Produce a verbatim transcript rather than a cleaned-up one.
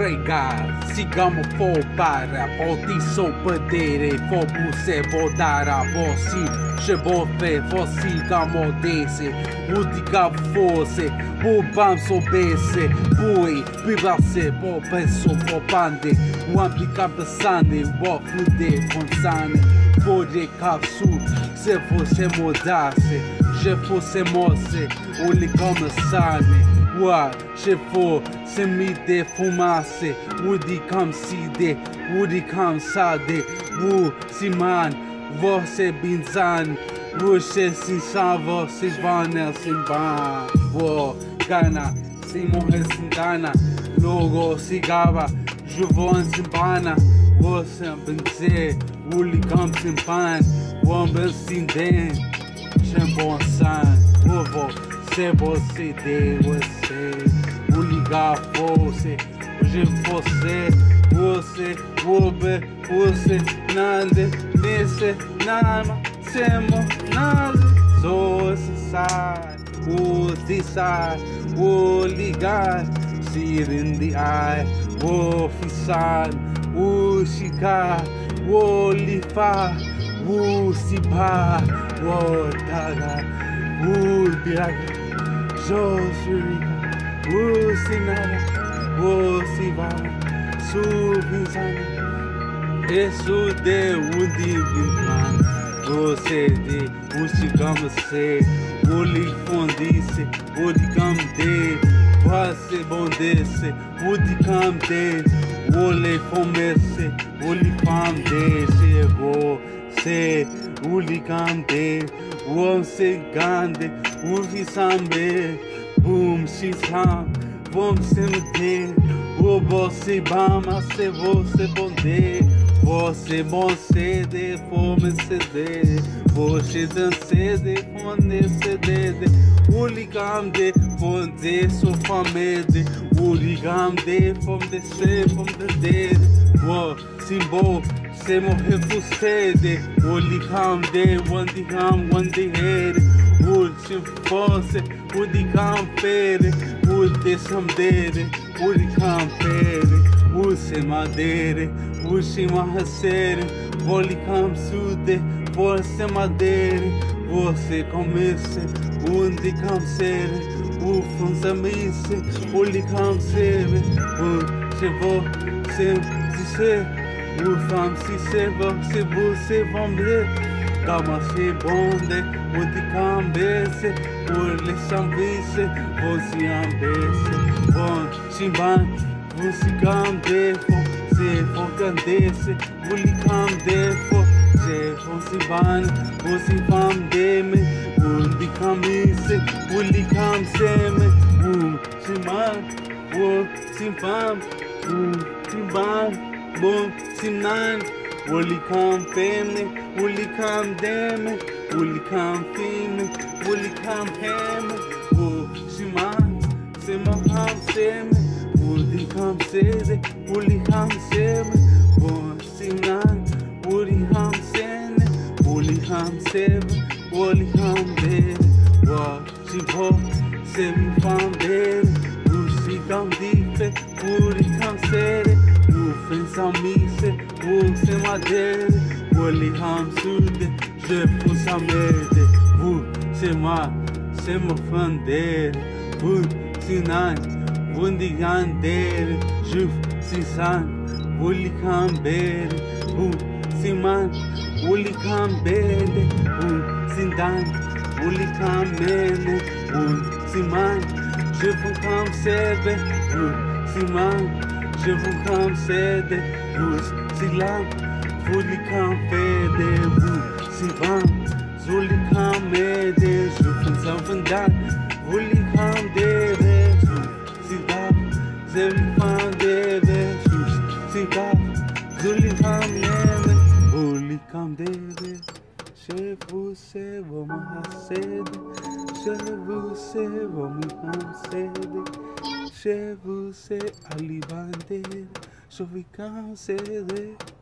pregar, sigamos for para, potiso pedere, for buse votara, vosi, chevofe, vosi gamo dese, udica forse, bubam sobese, bui, bibase, bo peso, bo bande, wampi cabeçane, wafude, consane, fode capsu, se você mudasse, je fosse moce, o ligame sane, wa, je for, se me defumasse, udi cam side, udi cam sade, wu, siman, você binzan, você sinsan, você vana, simban, wo, gana, se morre sindana, logo sigava, juvon simpana, você benze, uli cam simpan, wamben sinden, chambon san, wo, se você de você, o ligar você, hoje você, você, você, você, nada, nesse, nada, semo, nada, só se sai, o desar, o ligar, see it in the eye, o fisar, o chicar, o lifar, o sipar, o daga, o biraga. Josurica, Usinara, Usivana, Subizana, Esu de Udivimana, você de Usigamase, Ulifondice, Udigamde, Você bondesse, Udigamde, Ulefomesse, Ulifamde, chegou, se Uligamde, Você gande, Uvi sambe, boom, shisam, vamos se meter. O você bama, se você bonde, você bom cede, fome cede, você dancede, fone cede, o ligam de, fonde, sofamede, o ligam de, fome de se, fome de dede, o simbol, se morrer fucede, o ligam de, one de ham, one de head. Would fosse, would he come fede, would they some dede, would he come fede, would se madere, would she mahasere, voli come sude, você madere, você comece, onde come sere, o funza mise, would he come sere, would se vo, se, se se, o fam se se vo, se você vão ver. Calma se bonde, o de cambese, o le sanvise, você ambese, bom, chimban, você candefo, se for candece, o li candefo, se for simban, você famdeme, o de camise, o li camseme, o chimban, o simfam, o chimban, bom, simnan. Will he come family? Will he come damn it? Will he come family? Will he come ham? Will she mind? Say my come say me. Will he come say it? Will he come say me? Will she nine? Will he come say it? Will he come seven? Will he come dead? Will she walk? Seven found dead. Will she come deep? Will he come say it? Pensam mise, vous c'est ma dede, vous les ham sude, je vous samede, vous c'est ma, c'est ma fandere, vous c'est nan, vous die gandere, je c'est san, vous les cambere, vous c'est man, vous les cambere, vous c'est dan, vous les camene, vous c'est man, je vous cam sebe, vous c'est man. Je vous concède, vous, si là, vous les confédez, vous, si vent, vous les commandez, je vous en vendez, vous les commandez, si là, je vous vendez, si là, vous les commandez, vous les commandez, je vous sais, vous me je vous sais, vous me Je vous sais, à l'Ibandir, je vous conseille.